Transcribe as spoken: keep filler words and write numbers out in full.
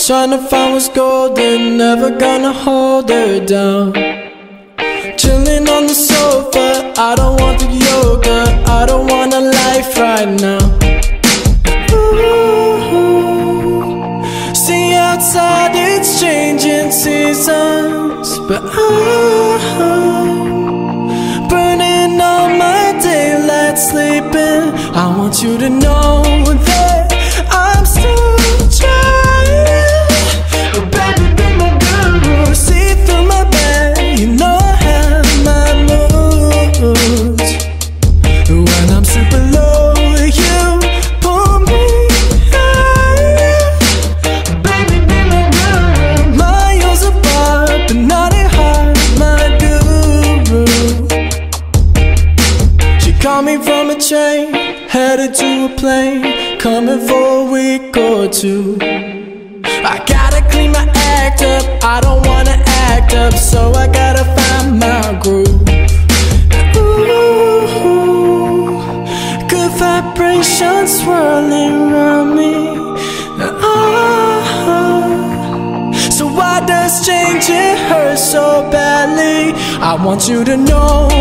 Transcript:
trying to find what's golden, never gonna hold her down. Chilling on the sofa, I don't want the yoga, I don't want a life right now. Ooh, see outside it's changing seasons, but I'm burning all my daylight sleeping. I want you to know that I'm still trying. Oh baby, be my girl, see through my bed, you know I have my moods. When I'm super low, you pull me higher. Baby, be my girl, miles apart, but not at heart, my guru. She called me from a train, headed to a plane, coming for a week or two. I gotta clean my act up, I don't wanna act up, so I gotta find my groove. Ooh, good vibrations swirling around me. Ah, so why does changing hurt so badly? I want you to know